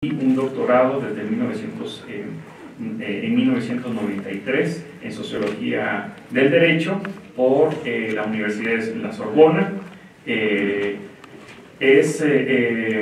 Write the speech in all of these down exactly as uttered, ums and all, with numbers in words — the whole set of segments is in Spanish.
un doctorado desde mil novecientos, eh, eh, en mil novecientos noventa y tres en Sociología del Derecho por eh, la Universidad de la Sorbona. Eh, es, eh,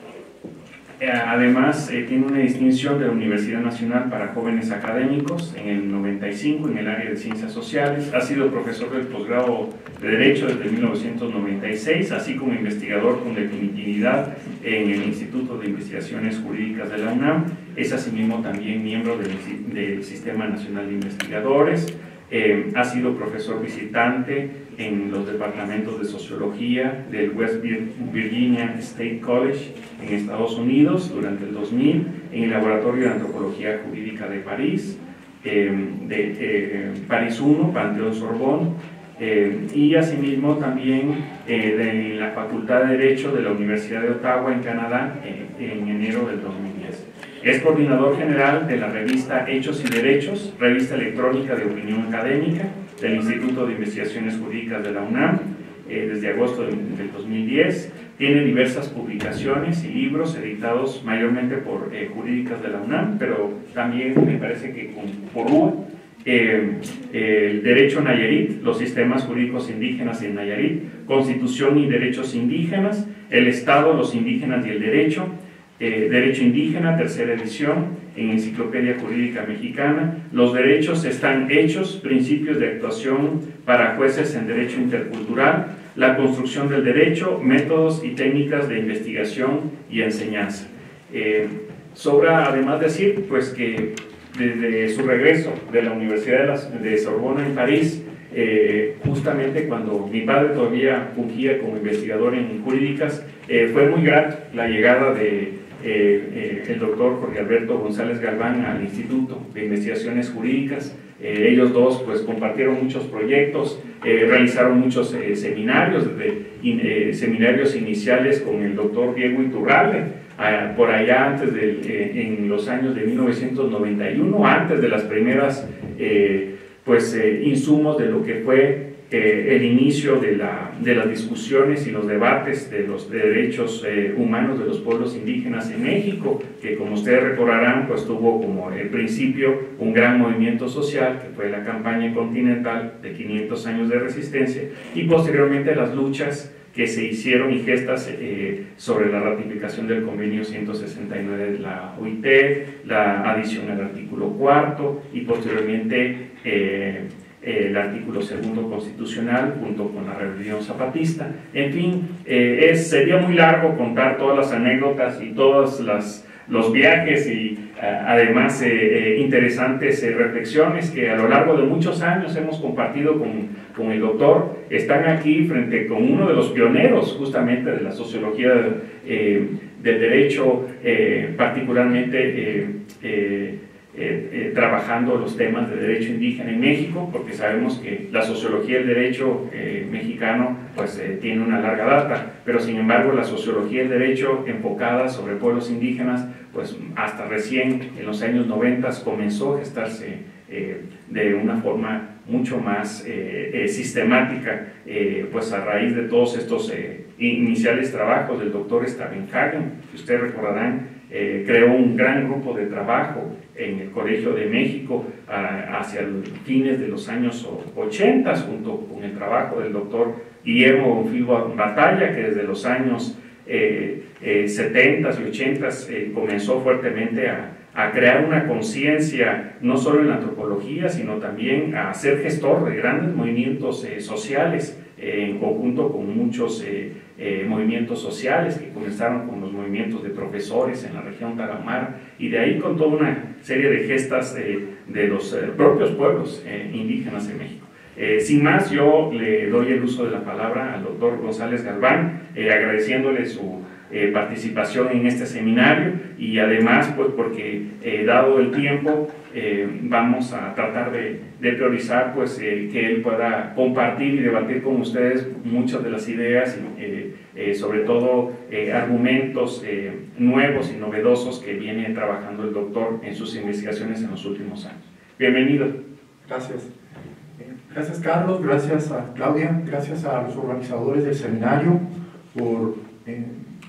eh, además, eh, tiene una distinción de la Universidad Nacional para Jóvenes Académicos en el noventa y cinco en el área de Ciencias Sociales. Ha sido profesor del posgrado de Derecho desde mil novecientos noventa y seis, así como investigador con definitividad en el Instituto de Investigaciones Jurídicas de la UNAM. Es asimismo también miembro del, del Sistema Nacional de Investigadores. Eh, ha sido profesor visitante en los departamentos de Sociología del West Virginia State College en Estados Unidos durante el dos mil, en el Laboratorio de Antropología Jurídica de París, eh, de eh, París uno, Panteón Sorbonne, eh, y asimismo también eh, de la Facultad de Derecho de la Universidad de Ottawa en Canadá eh, en enero del dos mil diez. Es coordinador general de la revista Hechos y Derechos, revista electrónica de opinión académica del Instituto de Investigaciones Jurídicas de la UNAM, eh, desde agosto del, del dos mil diez. Tiene diversas publicaciones y libros editados mayormente por eh, Jurídicas de la UNAM, pero también me parece que con, por U A. Eh, eh, el Derecho Nayarit, los sistemas jurídicos indígenas en Nayarit, Constitución y Derechos Indígenas, el Estado, los indígenas y el derecho, Eh, Derecho Indígena, tercera edición, en Enciclopedia Jurídica Mexicana. Los derechos están hechos, principios de actuación para jueces en derecho intercultural, la construcción del derecho, métodos y técnicas de investigación y enseñanza. Eh, sobra además decir pues que desde su regreso de la Universidad de, la, de Sorbona en París, eh, justamente cuando mi padre todavía fungía como investigador en jurídicas, eh, fue muy grata la llegada de Eh, eh, el doctor Jorge Alberto González Galván al Instituto de Investigaciones Jurídicas. Eh, ellos dos pues compartieron muchos proyectos, eh, realizaron muchos eh, seminarios, desde in, eh, seminarios iniciales con el doctor Diego Iturralde, eh, por allá antes de, eh, en los años de mil novecientos noventa y uno, antes de las primeras eh, pues, eh, insumos de lo que fue Eh, el inicio de, la, de las discusiones y los debates de los de derechos eh, humanos de los pueblos indígenas en México, que como ustedes recordarán, pues tuvo como el principio un gran movimiento social, que fue la campaña continental de quinientos años de resistencia, y posteriormente las luchas que se hicieron y gestas eh, sobre la ratificación del convenio ciento sesenta y nueve de la O I T, la adición al artículo cuarto y posteriormente eh, el artículo segundo constitucional junto con la rebelión zapatista. En fin, eh, es, sería muy largo contar todas las anécdotas y todos las, los viajes y eh, además eh, eh, interesantes eh, reflexiones que a lo largo de muchos años hemos compartido con, con el doctor. Están aquí frente con uno de los pioneros justamente de la sociología eh, del derecho, eh, particularmente eh, eh, Eh, eh, trabajando los temas de derecho indígena en México, porque sabemos que la sociología del derecho eh, mexicano pues, eh, tiene una larga data, pero sin embargo la sociología del derecho enfocada sobre pueblos indígenas, pues hasta recién en los años noventa comenzó a gestarse eh, de una forma mucho más eh, eh, sistemática, eh, pues a raíz de todos estos eh, iniciales trabajos del doctor Stavenhagen, que ustedes recordarán. Eh, creó un gran grupo de trabajo en el Colegio de México a, hacia los fines de los años ochenta, junto con el trabajo del doctor Guillermo Bonfilio Batalla, que desde los años eh, eh, setenta y ochenta eh, comenzó fuertemente a, a crear una conciencia no solo en la antropología, sino también a ser gestor de grandes movimientos eh, sociales, eh, en conjunto con muchos eh, eh, movimientos sociales que comenzaron con los movimientos de profesores en la región Tarahumara, y de ahí con toda una serie de gestas eh, de los eh, propios pueblos eh, indígenas en México. Eh, sin más, yo le doy el uso de la palabra al doctor González Galván, eh, agradeciéndole su eh, participación en este seminario, y además pues porque eh, dado el tiempo eh, vamos a tratar de, de priorizar pues eh, que él pueda compartir y debatir con ustedes muchas de las ideas, eh, eh, sobre todo eh, argumentos eh, nuevos y novedosos que viene trabajando el doctor en sus investigaciones en los últimos años. Bienvenido. Gracias. Gracias, Carlos, gracias a Claudia, gracias a los organizadores del seminario por eh,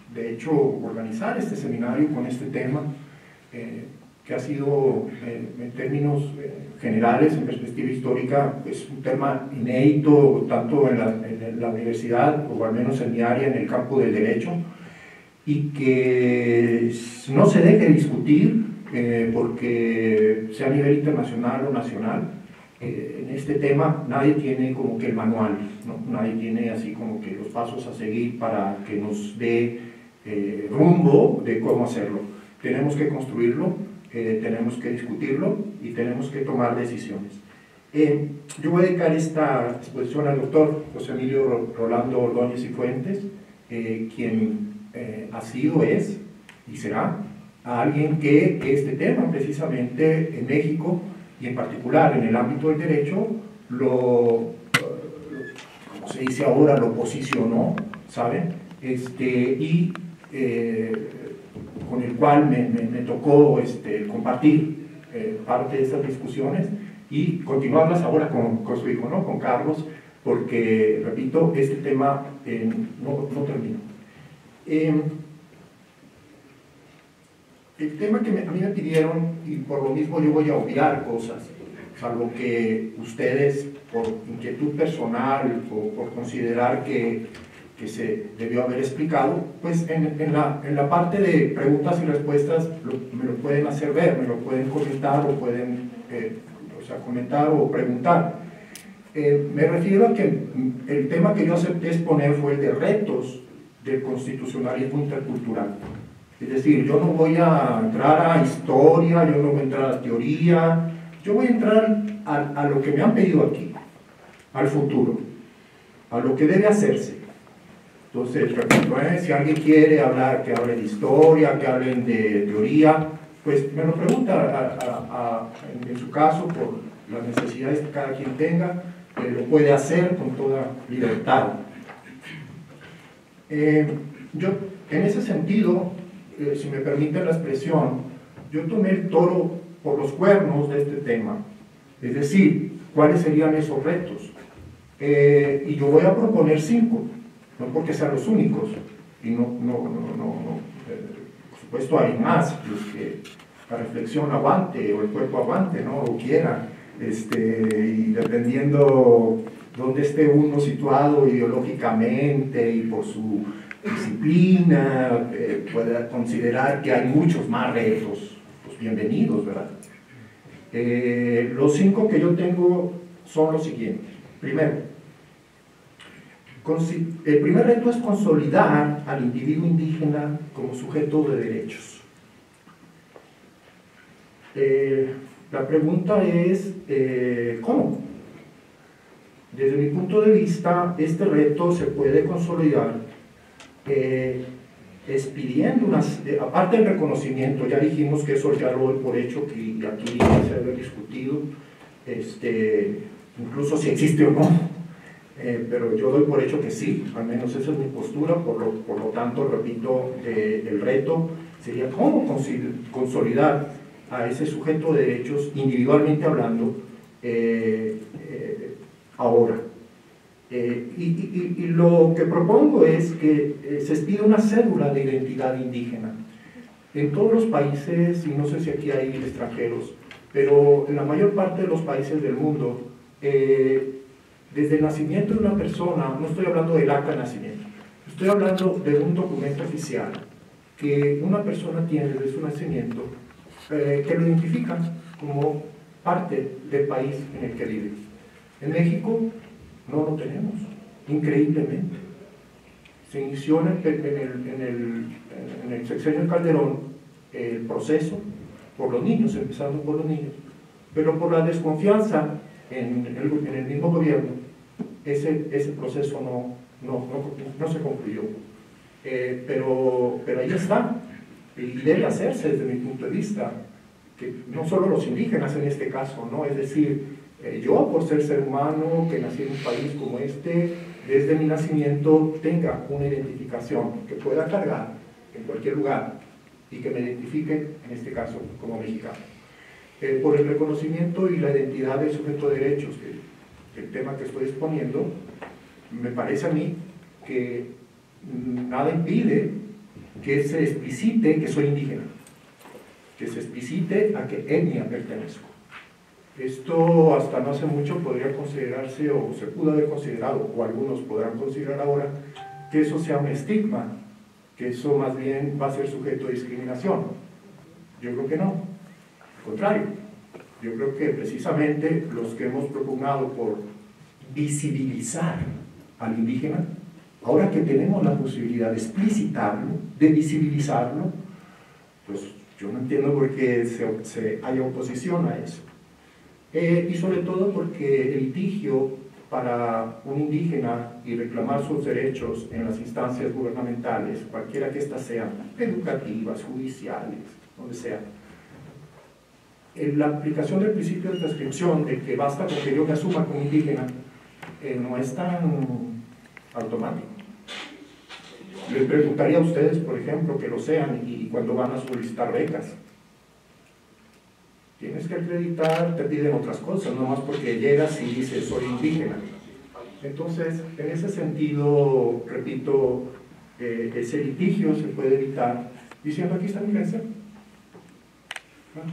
de hecho, organizar este seminario con este tema, eh, que ha sido, eh, en términos eh, generales, en perspectiva histórica, pues, un tema inédito, tanto en la, en la universidad, o al menos en mi área, en el campo del derecho, y que no se deje discutir, eh, porque sea a nivel internacional o nacional, eh, en este tema nadie tiene como que el manual, ¿no? Nadie tiene así como que los pasos a seguir para que nos dé eh, rumbo de cómo hacerlo. Tenemos que construirlo, eh, tenemos que discutirlo y tenemos que tomar decisiones. Eh, yo voy a dedicar esta exposición al doctor José Emilio Rolando Ordóñez y Fuentes, eh, quien eh, ha sido, es y será a alguien que este tema precisamente en México y en particular en el ámbito del derecho lo, como se dice ahora, lo posicionó, ¿saben? Este, y eh, con el cual me, me, me tocó este, compartir eh, parte de estas discusiones y continuarlas ahora con, con su hijo, ¿no? Con Carlos, porque, repito, este tema eh, no, no termina. Eh, el tema que me, a mí me pidieron, y por lo mismo yo voy a obviar cosas, salvo que ustedes, por inquietud personal o por considerar que que se debió haber explicado, pues en, en, la, en la parte de preguntas y respuestas lo, me lo pueden hacer ver, me lo pueden comentar o pueden eh, o sea, comentar o preguntar. Eh, me refiero a que el tema que yo acepté exponer fue el de retos del constitucionalismo intercultural. Es decir, yo no voy a entrar a historia, yo no voy a entrar a teoría, yo voy a entrar a, a lo que me han pedido aquí, al futuro, a lo que debe hacerse. Entonces, repito, ¿eh? Si alguien quiere hablar, que hable de historia, que hablen de teoría, pues me lo pregunta a, a, a, en, en su caso, por las necesidades que cada quien tenga, eh, lo puede hacer con toda libertad. Eh, yo, en ese sentido, eh, si me permiten la expresión, yo tomé el toro por los cuernos de este tema, es decir, ¿cuáles serían esos retos? Eh, y yo voy a proponer cinco. No porque sean los únicos, y no, no, no, no, no eh, por supuesto hay más, los que la reflexión aguante, o el cuerpo aguante, ¿no? O quiera, este, y dependiendo dónde esté uno situado ideológicamente y por su disciplina, eh, pueda considerar que hay muchos más retos, pues bienvenidos, ¿verdad? Eh, los cinco que yo tengo son los siguientes. Primero, el primer reto es consolidar al individuo indígena como sujeto de derechos. Eh, la pregunta es, eh, ¿cómo? Desde mi punto de vista, este reto se puede consolidar eh, expidiendo unas, eh, aparte del reconocimiento, ya dijimos que eso ya lo doy por hecho, que aquí se debe discutido, este, incluso si existe o no. Eh, pero yo doy por hecho que sí, al menos esa es mi postura, por lo, por lo tanto, repito, eh, el reto sería cómo consolidar a ese sujeto de derechos, individualmente hablando, eh, eh, ahora. Eh, y, y, y lo que propongo es que eh, se expida una cédula de identidad indígena. En todos los países, y no sé si aquí hay extranjeros, pero en la mayor parte de los países del mundo, eh, desde el nacimiento de una persona, no estoy hablando del acta de nacimiento, estoy hablando de un documento oficial que una persona tiene desde su nacimiento, eh, que lo identifica como parte del país en el que vive. En México no lo tenemos, increíblemente. Se inició en el, en el, en el, en el sexenio de Calderón el proceso por los niños, empezando por los niños, pero por la desconfianza en el, en el mismo gobierno, ese, ese proceso no, no, no, no se concluyó. Eh, pero, pero ahí está, y debe hacerse desde mi punto de vista, que no solo los indígenas en este caso, ¿no? Es decir, eh, yo por ser ser humano, que nací en un país como este, desde mi nacimiento tenga una identificación que pueda cargar en cualquier lugar y que me identifique, en este caso, como mexicano. Eh, por el reconocimiento y la identidad del sujeto de derechos, que, el tema que estoy exponiendo, me parece a mí que nada impide que se explicite que soy indígena, que se explicite a qué etnia pertenezco. Esto hasta no hace mucho podría considerarse, o se pudo haber considerado, o algunos podrán considerar ahora, que eso sea un estigma, que eso más bien va a ser sujeto de discriminación. Yo creo que no, al contrario. Yo creo que precisamente los que hemos propugnado por visibilizar al indígena, ahora que tenemos la posibilidad de explicitarlo, de visibilizarlo, pues yo no entiendo por qué se, se haya oposición a eso. Eh, y sobre todo porque el litigio para un indígena y reclamar sus derechos en las instancias gubernamentales, cualquiera que éstas sean, educativas, judiciales, donde sea, en la aplicación del principio de transcripción, de que basta con que yo me asuma como indígena, eh, no es tan automático. Les preguntaría a ustedes, por ejemplo, que lo sean, y cuando van a solicitar becas, tienes que acreditar, te piden otras cosas, no más porque llegas y dices soy indígena. Entonces, en ese sentido, repito, eh, ese litigio se puede evitar diciendo aquí está mi herencia. ¿Ah?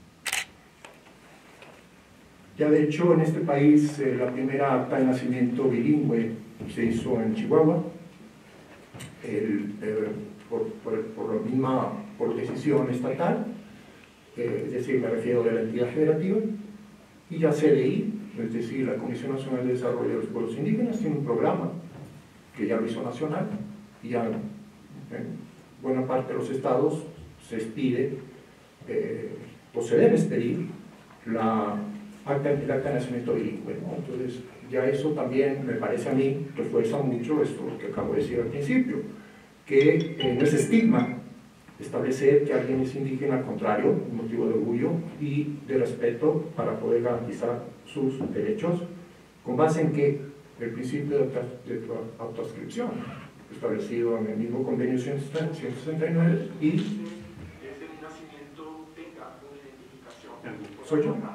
Ya de hecho en este país eh, la primera acta de nacimiento bilingüe se hizo en Chihuahua, el, eh, por, por, por la misma por decisión estatal. Eh, es decir, me refiero de la entidad federativa, y ya C D I, es decir, la Comisión Nacional de Desarrollo de los Pueblos Indígenas, tiene un programa que ya lo hizo nacional, y ya en buena parte de los estados se expide, eh, o se debe expedir, la acta, el acta de nacimiento bilingüe, ¿no? Entonces, ya eso también me parece a mí, refuerza mucho esto que acabo de decir al principio, que eh, no es estigma establecer que alguien es indígena, al contrario, un motivo de orgullo y de respeto para poder garantizar sus derechos, con base en que el principio de, de autoadscripción, establecido en el mismo convenio ciento sesenta y nueve, y desde el nacimiento tenga una identificación. ¿Soy yo?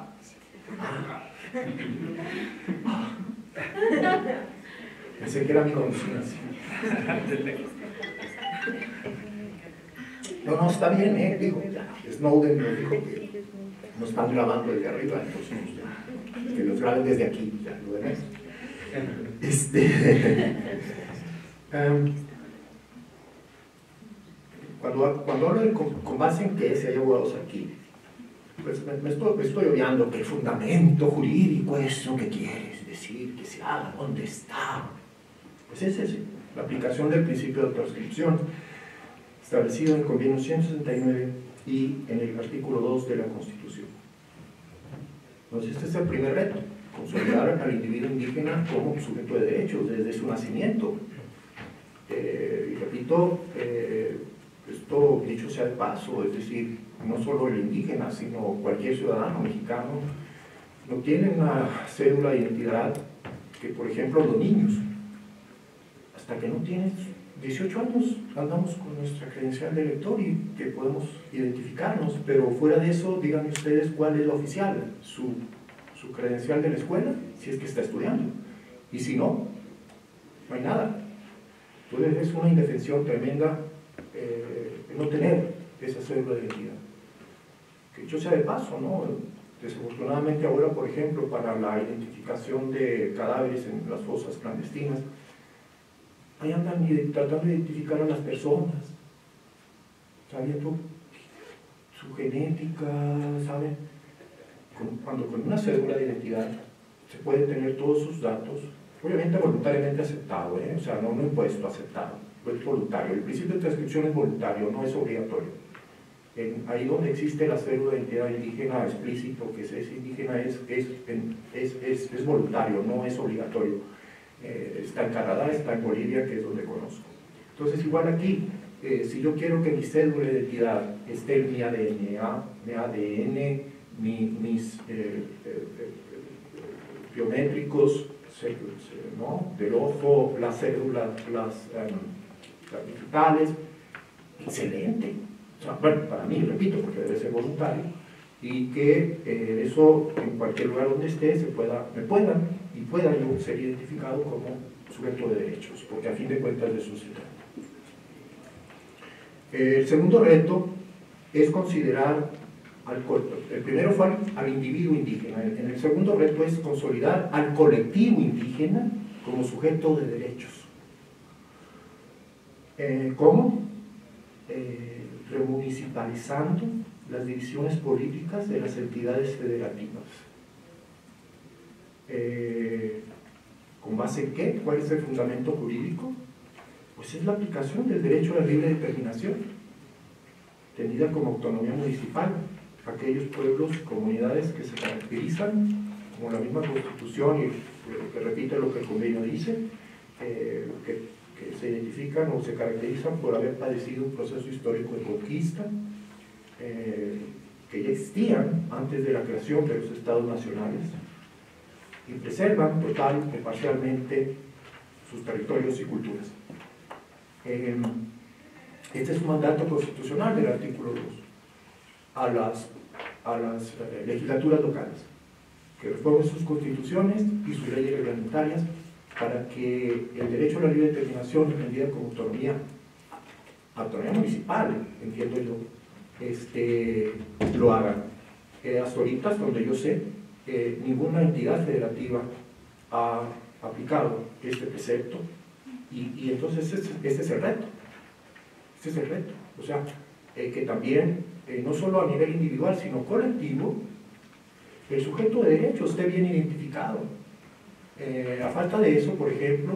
Pensé que era mi conocida. No, no, está bien, ¿eh? Digo, Snowden nos dijo que nos están grabando desde arriba, entonces ya, que los graben desde aquí, ya, lo demás. Este, um, cuando, cuando hablo de con, con base en que si hay abogados aquí, pues me, me, estoy, me estoy obviando que el fundamento jurídico, eso que quieres decir, que se haga, ¿dónde está? Pues es ese, la aplicación del principio de transcripción, establecido en el convenio ciento sesenta y nueve y en el artículo dos de la Constitución. Entonces este es el primer reto, consolidar al individuo indígena como sujeto de derechos desde su nacimiento. Eh, y repito, eh, esto dicho sea de paso, es decir, no solo el indígena, sino cualquier ciudadano mexicano no tiene una cédula de identidad que, por ejemplo, los niños, hasta que no tienen dieciocho años, andamos con nuestra credencial de elector y que podemos identificarnos, pero fuera de eso, díganme ustedes cuál es la oficial, su, su credencial de la escuela, si es que está estudiando, y si no, no hay nada. Entonces es una indefensión tremenda eh, no tener esa cédula de identidad. Que dicho sea de paso, ¿no? Desafortunadamente ahora, por ejemplo, para la identificación de cadáveres en las fosas clandestinas, ahí andan tratando de identificar a las personas, sabiendo su genética, ¿saben? Cuando con una cédula de identidad se puede tener todos sus datos, obviamente voluntariamente aceptado, ¿eh? O sea, no, no impuesto, aceptado, es voluntario. El principio de transcripción es voluntario, no es obligatorio. En, ahí donde existe la cédula de identidad indígena explícito, que es, es indígena, es, es, es, es, es voluntario, no es obligatorio. Eh, está en Canadá, está en Bolivia, que es donde conozco. Entonces, igual aquí, eh, si yo quiero que mi cédula de identidad esté en mi A D N, mi A D N, mi, mis eh, eh, eh, biométricos, ¿no? Del ojo, las cédulas, las, um, las digitales, excelente. O sea, bueno, para mí, repito, porque debe ser voluntario, y que eh, eso en cualquier lugar donde esté se pueda, me puedan y pueda yo ser identificado como sujeto de derechos, porque a fin de cuentas de eso se trata. El segundo reto es considerar al el primero fue al, al individuo indígena, en el segundo reto es consolidar al colectivo indígena como sujeto de derechos. Eh, ¿Cómo? Eh, remunicipalizando las divisiones políticas de las entidades federativas. Eh, ¿Con base en qué? ¿Cuál es el fundamento jurídico? Pues es la aplicación del derecho a la libre determinación, entendida como autonomía municipal. Aquellos pueblos y comunidades que se caracterizan, como la misma Constitución y que repite lo que el convenio dice, eh, que, que se identifican o se caracterizan por haber padecido un proceso histórico de conquista, eh, que ya existían antes de la creación de los estados nacionales, y preservan total o parcialmente sus territorios y culturas. Eh, este es un mandato constitucional del artículo dos a las, a las eh, legislaturas locales, que reformen sus constituciones y sus leyes reglamentarias para que el derecho a la libre determinación, entendida como autonomía, autonomía municipal, entiendo yo, este, lo hagan. Eh, hasta ahorita, hasta donde yo sé, eh, ninguna entidad federativa ha aplicado este precepto y, y entonces este, este es el reto. Este es el reto. O sea, eh, que también, eh, no solo a nivel individual, sino colectivo, el sujeto de derecho esté bien identificado. Eh, a falta de eso, por ejemplo,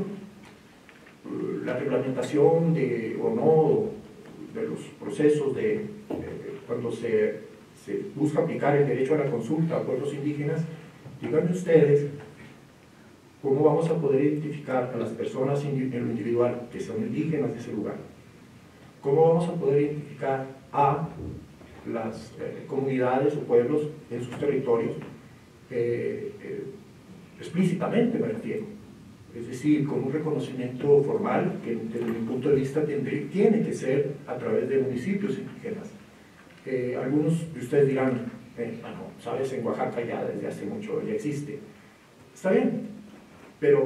la reglamentación de, o no de los procesos de, de cuando se, se busca aplicar el derecho a la consulta a pueblos indígenas, díganme ustedes cómo vamos a poder identificar a las personas en lo individual que son indígenas de ese lugar. ¿Cómo vamos a poder identificar a las eh, comunidades o pueblos en sus territorios? Eh, eh, explícitamente me refiero. Es decir, con un reconocimiento formal que desde mi punto de vista tiene, tiene que ser a través de municipios indígenas. Eh, algunos de ustedes dirán, eh, ah, no, sabes, en Oaxaca ya desde hace mucho ya existe. Está bien, pero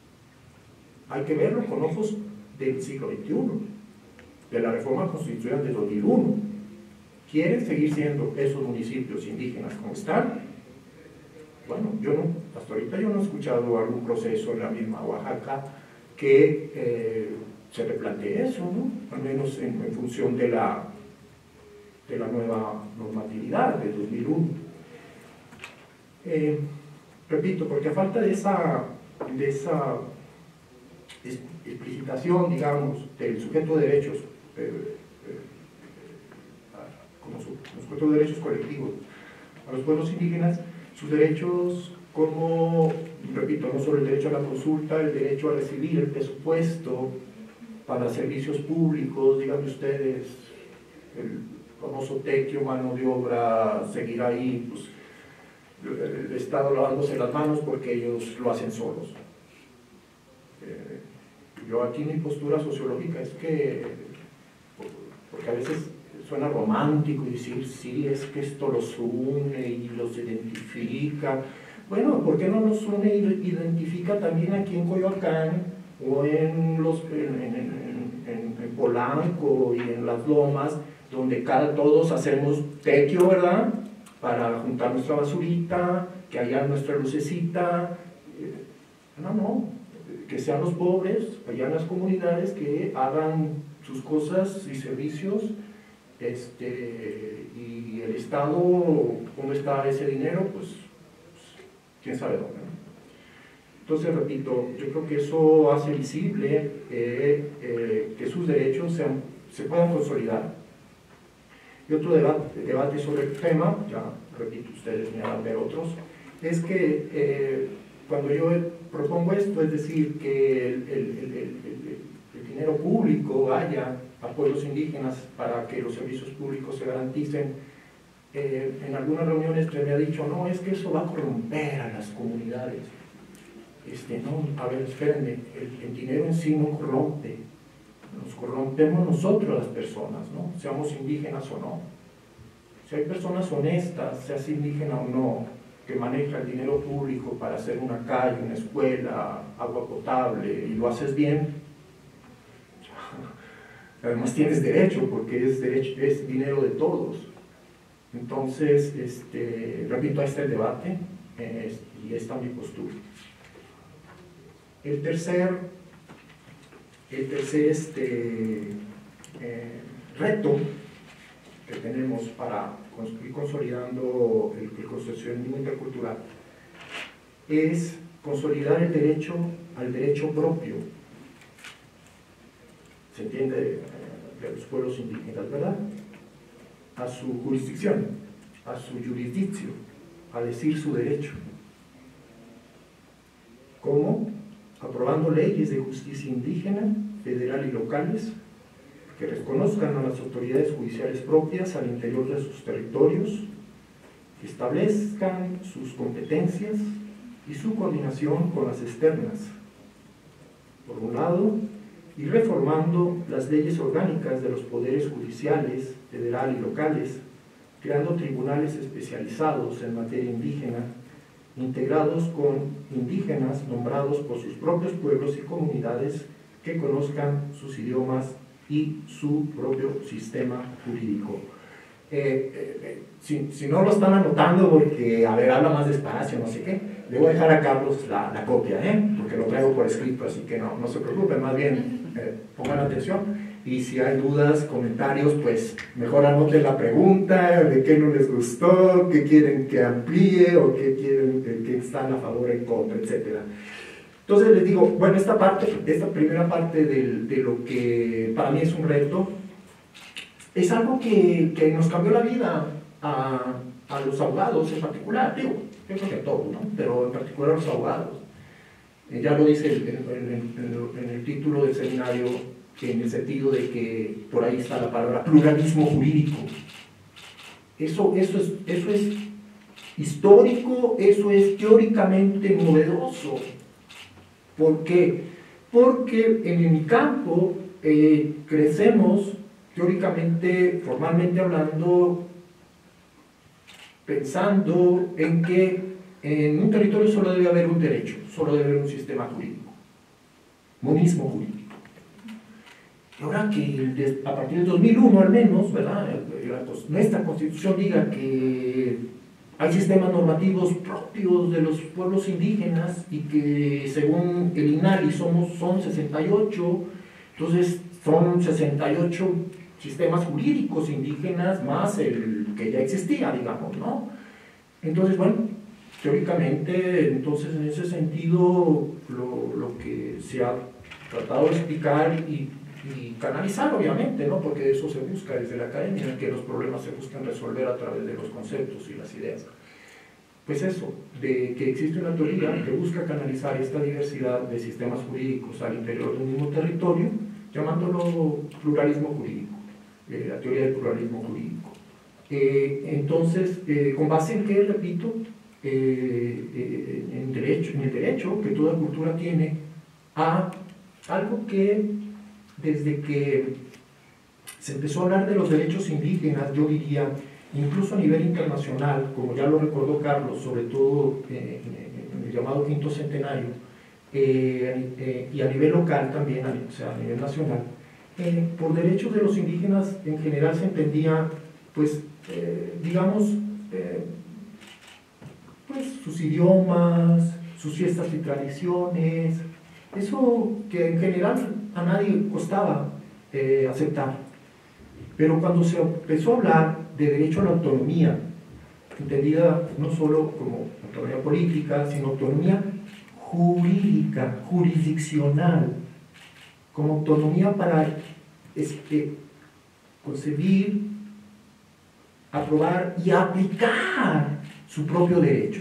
hay que verlo con ojos del siglo veintiuno, de la reforma constitucional de dos mil uno. ¿Quieren seguir siendo esos municipios indígenas como están? Bueno, yo no, hasta ahorita yo no he escuchado algún proceso en la misma Oaxaca que eh, se replantee eso, ¿no? Al menos en, en función de la, de la nueva normatividad de dos mil uno. Eh, repito, porque a falta de esa, de esa explicitación, digamos, del sujeto de derechos, eh, eh, como, su, como sujeto de derechos colectivos, a los pueblos indígenas, sus derechos como, repito, no solo el derecho a la consulta, el derecho a recibir el presupuesto para servicios públicos, díganme ustedes, el famoso tequio, mano de obra, seguir ahí, pues, el Estado lavándose las manos porque ellos lo hacen solos. Eh, yo aquí mi postura sociológica es que, porque a veces suena romántico y decir, sí, es que esto los une y los identifica. Bueno, ¿por qué no nos une y identifica también aquí en Coyoacán o en, los, en, en, en, en Polanco y en las Lomas, donde cada, todos hacemos tequio, ¿verdad?, para juntar nuestra basurita, que haya nuestra lucecita? No, no, que sean los pobres allá en las comunidades que hagan sus cosas y servicios. Este, y el Estado, ¿cómo está ese dinero? Pues, pues quién sabe dónde, ¿no? Entonces, repito, yo creo que eso hace visible eh, eh, que sus derechos sean, se puedan consolidar. Y otro debate, debate sobre el tema, ya repito, ustedes me van a ver otros, es que eh, cuando yo propongo esto, es decir, que el, el, el, el, el dinero público vaya a pueblos indígenas para que los servicios públicos se garanticen, eh, en algunas reuniones se me ha dicho, no, es que eso va a corromper a las comunidades. Este, no, a ver, espérenme, el, el dinero en sí no corrompe, nos corrompemos nosotros las personas, ¿no? Seamos indígenas o no. Si hay personas honestas, seas indígena o no, que maneja el dinero público para hacer una calle, una escuela, agua potable, y lo haces bien, además tienes derecho, porque es, derecho, es dinero de todos. Entonces, este, repito, ahí está el debate, eh, y esta es mi postura. El tercer, el tercer este, eh, reto que tenemos para ir consolidando el, el construccionismo intercultural es consolidar el derecho al derecho propio, se entiende, de, de los pueblos indígenas, ¿verdad? A su jurisdicción, a su jurisdicción, a decir su derecho. ¿Cómo? Aprobando leyes de justicia indígena, federal y locales, que reconozcan a las autoridades judiciales propias al interior de sus territorios, que establezcan sus competencias y su coordinación con las externas, por un lado, y reformando las leyes orgánicas de los poderes judiciales, federal y locales, creando tribunales especializados en materia indígena, integrados con indígenas nombrados por sus propios pueblos y comunidades que conozcan sus idiomas y su propio sistema jurídico. Eh, eh, eh, si, si no lo están anotando porque, a ver, habla más despacio, no sé qué, le voy a dejar a Carlos la, la copia, ¿eh? Porque lo traigo por escrito, así que no, no se preocupen, más bien eh, pongan atención. Y si hay dudas, comentarios, pues mejor anoten la pregunta, de qué no les gustó, qué quieren que amplíe, o qué quieren, que están a favor, en contra, etcétera. Entonces les digo, bueno, esta parte, esta primera parte de, de lo que para mí es un reto, es algo que, que nos cambió la vida a, a los abogados en particular, digo, yo creo que a todos, ¿no? Pero en particular a los abogados. Eh, ya lo dice en, en, en, en el título del seminario, en el sentido de que por ahí está la palabra pluralismo jurídico. Eso, eso, es, eso es histórico, eso es teóricamente novedoso. ¿Por qué? Porque en mi campo eh, crecemos teóricamente, formalmente hablando, pensando en que en un territorio solo debe haber un derecho, solo debe haber un sistema jurídico, monismo jurídico. Y ahora que a partir del dos mil uno al menos, ¿verdad? Nuestra Constitución diga que hay sistemas normativos propios de los pueblos indígenas y que según el INALI somos, son sesenta y ocho, entonces son sesenta y ocho sistemas jurídicos indígenas más el que ya existía, digamos, ¿no? Entonces, bueno, teóricamente, entonces en ese sentido, lo, lo que se ha tratado de explicar y, y canalizar, obviamente, ¿no? Porque eso se busca desde la academia, que los problemas se buscan resolver a través de los conceptos y las ideas. Pues eso, de que existe una teoría que busca canalizar esta diversidad de sistemas jurídicos al interior del mismo territorio, llamándolo pluralismo jurídico, eh, la teoría del pluralismo jurídico. Eh, entonces, eh, con base en qué, repito, eh, eh, en, derecho, en el derecho que toda cultura tiene a algo que desde que se empezó a hablar de los derechos indígenas, yo diría, incluso a nivel internacional, como ya lo recordó Carlos, sobre todo eh, en, en el llamado quinto centenario, eh, eh, y a nivel local también, o sea, a nivel nacional, eh, por derechos de los indígenas en general se entendía, pues, eh, digamos, eh, pues, sus idiomas, sus fiestas y tradiciones, eso que en general a nadie costaba eh, aceptar. Pero cuando se empezó a hablar de derecho a la autonomía, entendida no solo como autonomía política, sino autonomía jurídica, jurisdiccional, como autonomía para este, concebir, aprobar y aplicar su propio derecho.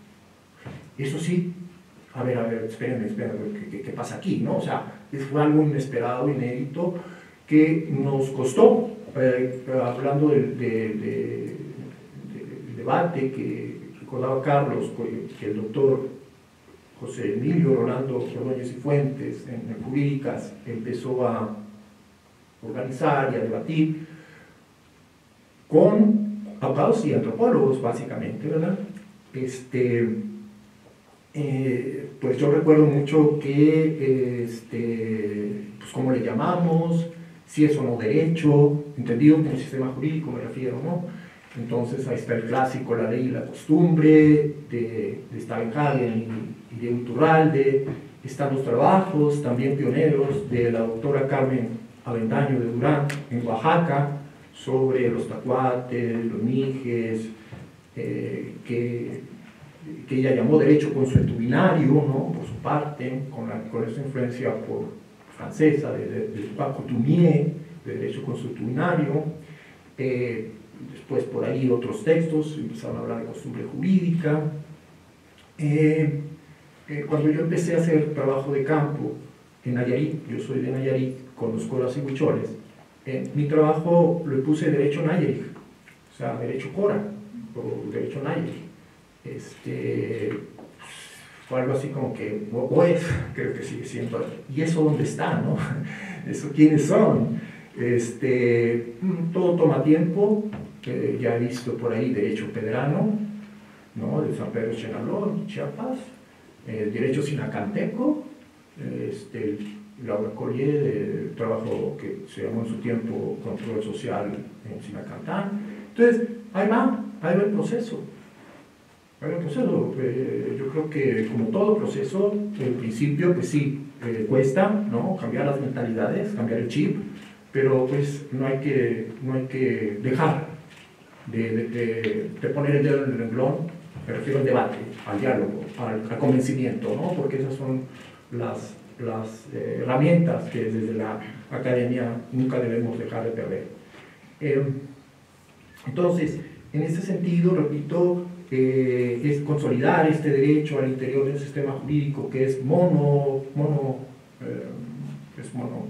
Eso sí, a ver, a ver, espérenme, espérenme, ¿qué, qué, qué pasa aquí? ¿No? O sea, fue algo inesperado, inédito, que nos costó, eh, hablando del, de, de, de, del debate que recordaba Carlos, que el doctor José Emilio Rolando Ordóñez y Fuentes en, en Jurídicas empezó a organizar y a debatir con abogados y antropólogos, básicamente, ¿verdad? Este, eh, pues yo recuerdo mucho que, este, pues cómo le llamamos, si es o no derecho, entendido como sistema jurídico me refiero, ¿no? Entonces ahí está el clásico, la ley y la costumbre, de, de Stavenhagen y, y de Iturralde. Están los trabajos, también pioneros, de la doctora Carmen Avendaño de Durán, en Oaxaca, sobre los tacuates, los mijes, eh, que, que ella llamó derecho consuetudinario, ¿no? Por su parte, con, la, con esa influencia por, francesa, de, de, de Paco Toumier, de derecho consuetudinario. Eh, después por ahí otros textos, empezaron a hablar de costumbre jurídica. Eh, eh, cuando yo empecé a hacer trabajo de campo en Nayarit, yo soy de Nayarit, con los coras y huicholes, eh, mi trabajo lo puse derecho Nayarit, o sea, derecho cora, o derecho Nayarit. Este, fue algo así como que, o, o es, creo que sigue siendo, ¿y eso dónde está, no? ¿Eso quiénes son? Este, todo toma tiempo. Eh, ya he visto por ahí derecho pedrano, ¿no? De San Pedro Chenaló, Chiapas, eh, derecho sinacanteco, eh, este, Laura Collier, de trabajo que se llamó en su tiempo control social en Sinacantán. Entonces, ahí va, ahí va el proceso. Ahí va el proceso. Eh, yo creo que como todo proceso, en principio, pues sí, eh, cuesta, ¿no? Cambiar las mentalidades, cambiar el chip, pero pues no hay que, no hay que dejar de, de, de, de poner el dedo en el renglón. Me refiero al debate, al diálogo, al, al convencimiento, ¿no? Porque esas son las, las eh, herramientas que desde la academia nunca debemos dejar de perder. Eh, entonces, en este sentido, repito, eh, es consolidar este derecho al interior de un sistema jurídico que es mono, mono, eh, es mono,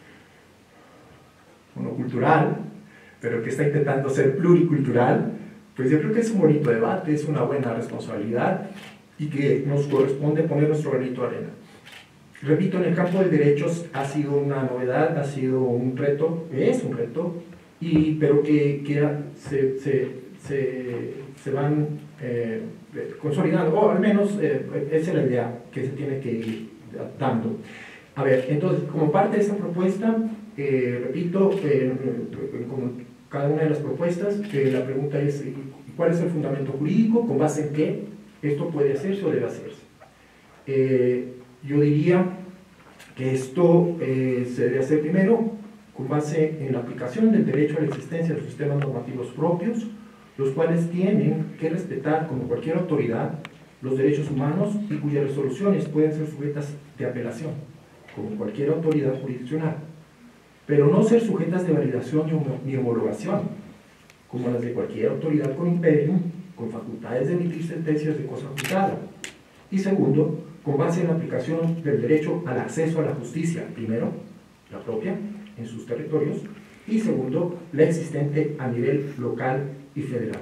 monocultural, pero que está intentando ser pluricultural. Pues yo creo que es un bonito debate, es una buena responsabilidad y que nos corresponde poner nuestro granito de arena. Repito, en el campo del derecho ha sido una novedad, ha sido un reto, es un reto, y, pero que, que se, se, se, se van eh, consolidando, o al menos eh, esa es la idea que se tiene que ir dando. A ver, entonces, como parte de esta propuesta, eh, repito, eh, como cada una de las propuestas, eh, la pregunta es, ¿cuál es el fundamento jurídico? ¿Con base en qué esto puede hacerse o debe hacerse? Eh, yo diría que esto eh, se debe hacer primero con base en la aplicación del derecho a la existencia de los sistemas normativos propios, los cuales tienen que respetar, como cualquier autoridad, los derechos humanos y cuyas resoluciones pueden ser sujetas de apelación, como cualquier autoridad jurisdiccional, pero no ser sujetas de validación ni homologación, como las de cualquier autoridad con imperium, con facultades de emitir sentencias de cosa juzgada. Y segundo, con base en la aplicación del derecho al acceso a la justicia, primero, la propia, en sus territorios, y segundo, la existente a nivel local y federal.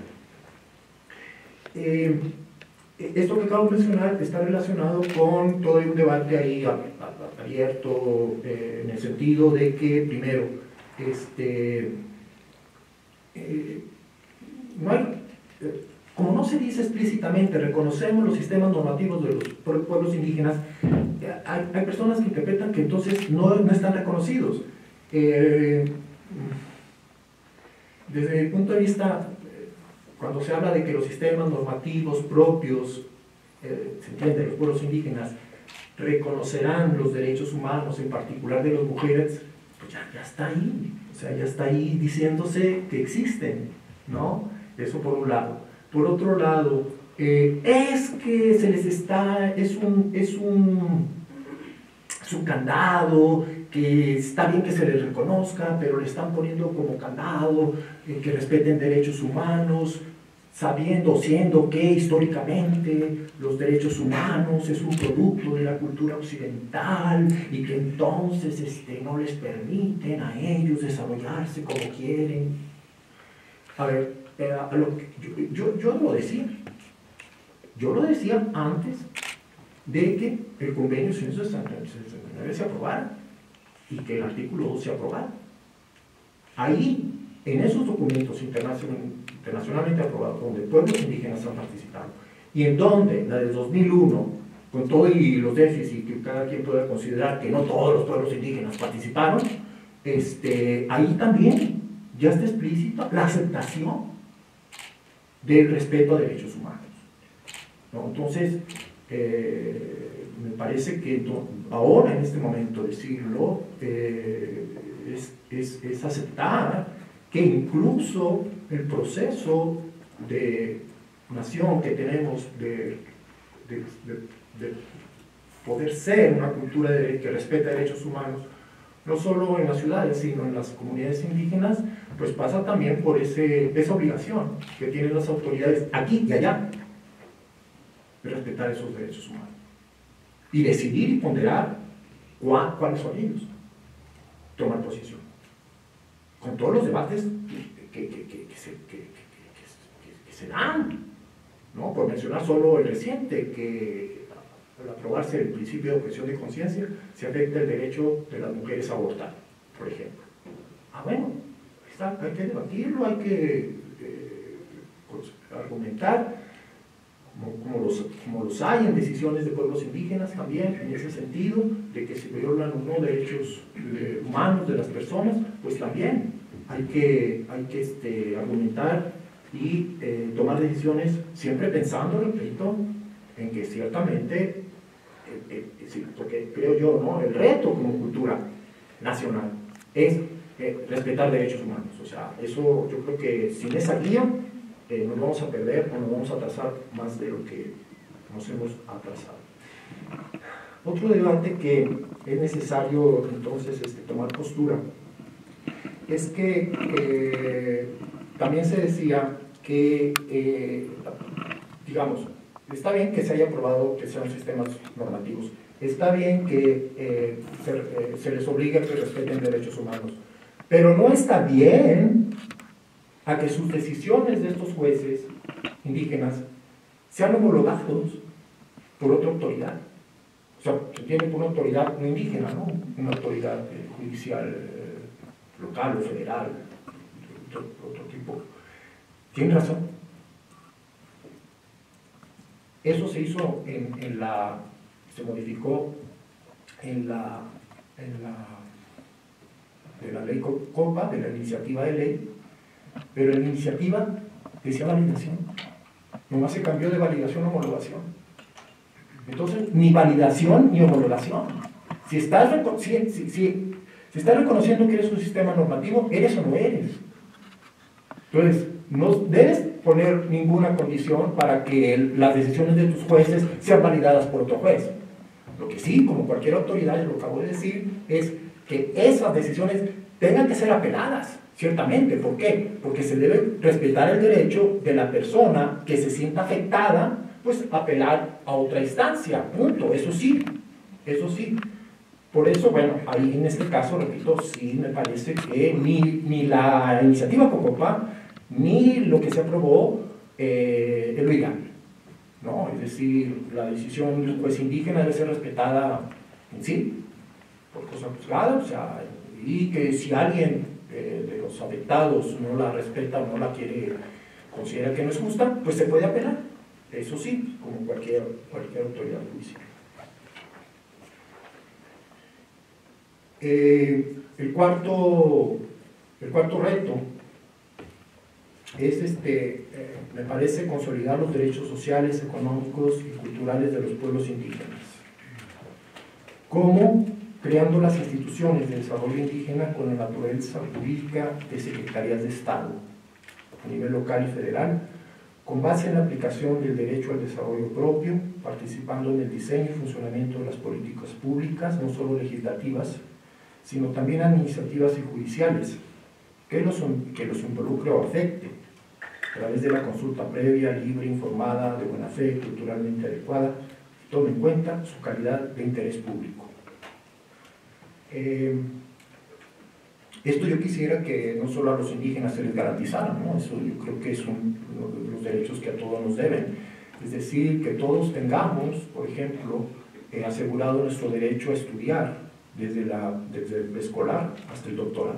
Eh, esto que acabo de mencionar está relacionado con todo un debate ahí abierto, eh, en el sentido de que, primero, este, eh, no hay, eh, como no se dice explícitamente, reconocemos los sistemas normativos de los pueblos indígenas, eh, hay, hay personas que interpretan que entonces no, no están reconocidos. Eh, desde mi punto de vista, cuando se habla de que los sistemas normativos propios, eh, se entiende, los pueblos indígenas, reconocerán los derechos humanos, en particular de las mujeres, pues ya, ya está ahí, o sea, ya está ahí diciéndose que existen, ¿no? Eso por un lado. Por otro lado, eh, es que se les está, es un, es un, es un candado, que está bien que se les reconozca, pero le están poniendo como candado, eh, que respeten derechos humanos, sabiendo, siendo que históricamente los derechos humanos es un producto de la cultura occidental y que entonces este, no les permiten a ellos desarrollarse como quieren. A ver, eh, a lo que, yo, yo, yo lo decía, yo lo decía antes de que el convenio ciento sesenta y nueve se aprobara y que el artículo dos se aprobara. Ahí, en esos documentos internacionalmente aprobados, donde pueblos indígenas han participado, y en donde la de dos mil uno, con todo y los déficits que cada quien pueda considerar que no todos los pueblos indígenas participaron, este, ahí también ya está explícita la aceptación del respeto a derechos humanos, ¿no? Entonces, eh, me parece que ahora, en este momento, decirlo, eh, es, es, es aceptar que incluso el proceso de nación que tenemos de, de, de, de poder ser una cultura de, que respeta derechos humanos, no solo en las ciudades, sino en las comunidades indígenas, pues pasa también por ese, esa obligación que tienen las autoridades aquí y allá de respetar esos derechos humanos y decidir y ponderar cuál, cuáles son ellos, tomar posición, con todos los debates que, que, que, que, se, que, que, que, que se dan, ¿no? Por mencionar solo el reciente, que al aprobarse el principio de objeción de conciencia, se afecta el derecho de las mujeres a abortar, por ejemplo. Ah, bueno, ahí está, hay que debatirlo, hay que eh, pues, argumentar, como, como, los, como los hay en decisiones de pueblos indígenas también, en ese sentido, de que se violan o no derechos eh, humanos de las personas, pues también hay que, hay que este, argumentar y eh, tomar decisiones, siempre pensando, repito, en que ciertamente, eh, eh, sí, porque creo yo, ¿no?, el reto como cultura nacional es eh, respetar derechos humanos. O sea, eso yo creo que sin esa guía eh, nos vamos a perder o nos vamos a atrasar más de lo que nos hemos atrasado. Otro debate que es necesario entonces este, tomar postura es que eh, también se decía que, eh, digamos, está bien que se haya aprobado que sean sistemas normativos, está bien que eh, se, eh, se les obligue a que respeten derechos humanos, pero no está bien a que sus decisiones de estos jueces indígenas sean homologados por otra autoridad. O sea, se tiene por una autoridad no indígena, ¿no? Una autoridad eh, judicial eh, local o federal, de otro, otro tipo. Tienen razón. Eso se hizo en, en la, se modificó en la, en la, de la ley COPA, de la iniciativa de ley, pero en la iniciativa decía validación. Nomás se cambió de validación a homologación. Entonces, ni validación ni homologación. Si estás, si, si, si, si estás reconociendo que eres un sistema normativo, eres o no eres. Entonces, no debes poner ninguna condición para que el, las decisiones de tus jueces sean validadas por otro juez. Lo que sí, como cualquier autoridad, lo que acabo de decir, es que esas decisiones tengan que ser apeladas, ciertamente. ¿Por qué? Porque se debe respetar el derecho de la persona que se sienta afectada, pues apelar a otra instancia, punto. Eso sí, eso sí. Por eso, bueno, ahí en este caso, repito, sí me parece que ni, ni la iniciativa COCOPA, ni lo que se aprobó eh, es lo ideal, ¿no? Es decir, la decisión de un juez indígena debe ser respetada en sí, por cosa juzgada, o sea, y que si alguien eh, de los afectados no la respeta o no la quiere, considera que no es justa, pues se puede apelar, eso sí, como cualquier, cualquier autoridad judicial. Eh, el, cuarto, el cuarto reto es, este, eh, me parece, consolidar los derechos sociales, económicos y culturales de los pueblos indígenas. ¿Cómo? Creando las instituciones de desarrollo indígena con la naturaleza jurídica de secretarías de Estado, a nivel local y federal, con base en la aplicación del derecho al desarrollo propio, participando en el diseño y funcionamiento de las políticas públicas, no solo legislativas, sino también administrativas y judiciales, que los, que los involucre o afecte, a través de la consulta previa, libre, informada, de buena fe, culturalmente adecuada, y tome en cuenta su calidad de interés público. Eh, esto yo quisiera que no solo a los indígenas se les garantizara, ¿no? Eso yo creo que es un, uno de los derechos que a todos nos deben. Es decir, que todos tengamos, por ejemplo, eh, asegurado nuestro derecho a estudiar desde, la, desde el preescolar hasta el doctorado.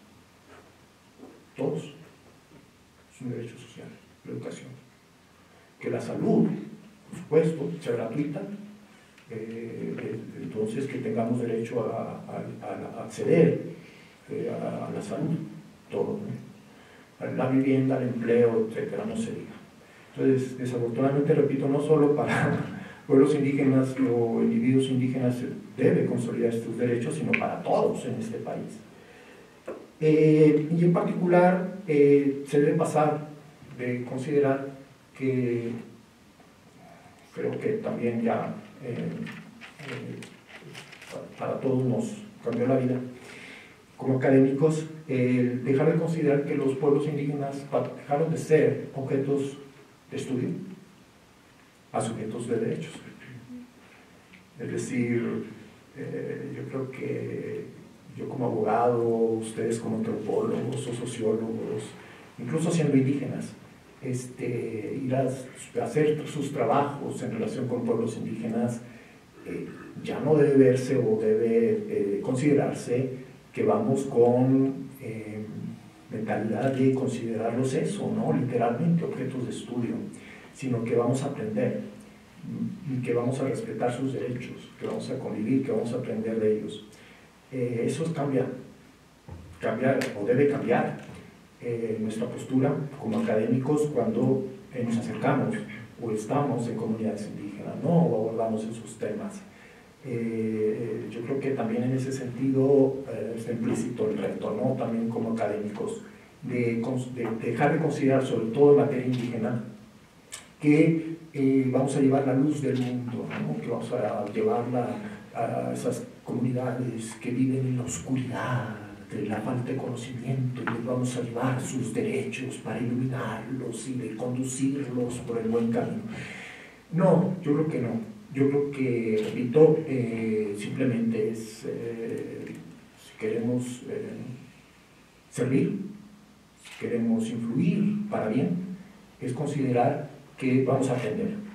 Todos. Es un derecho social, la educación. Que la salud, por supuesto, sea gratuita. Eh, entonces que tengamos derecho a, a, a acceder eh, a, a la salud, todo, ¿no? La vivienda, el empleo, etcétera, no se diga. Entonces, desafortunadamente, repito, no solo para pueblos indígenas o individuos indígenas se debe consolidar estos derechos, sino para todos en este país. Eh, y en particular, eh, se debe pasar de considerar que, creo que también ya eh, eh, para todos nos cambió la vida, como académicos, eh, dejar de considerar que los pueblos indígenas dejaron de ser objetos de estudio a sujetos de derechos. Es decir, eh, yo creo que yo como abogado, ustedes como antropólogos o sociólogos, incluso siendo indígenas, este, ir a, a hacer sus trabajos en relación con pueblos indígenas, eh, ya no debe verse o debe eh, considerarse que vamos con eh, mentalidad de considerarlos eso, ¿no? Literalmente objetos de estudio, sino que vamos a aprender y que vamos a respetar sus derechos, que vamos a convivir, que vamos a aprender de ellos. Eh, eso cambia, cambia o debe cambiar eh, nuestra postura como académicos cuando eh, nos acercamos o estamos en comunidades indígenas, ¿no? O abordamos esos temas. Eh, yo creo que también en ese sentido eh, está implícito el reto, ¿no? También como académicos, de, de dejar de considerar, sobre todo en materia indígena, que eh, vamos a llevar la luz del mundo, ¿no? Que vamos a llevarla a esas comunidades que viven en la oscuridad, de la falta de conocimiento, y les vamos a llevar sus derechos para iluminarlos y de conducirlos por el buen camino. No, yo creo que no. Yo creo que, repito, eh, simplemente es, eh, si queremos eh, servir, si queremos influir para bien, es considerar que vamos a aprender.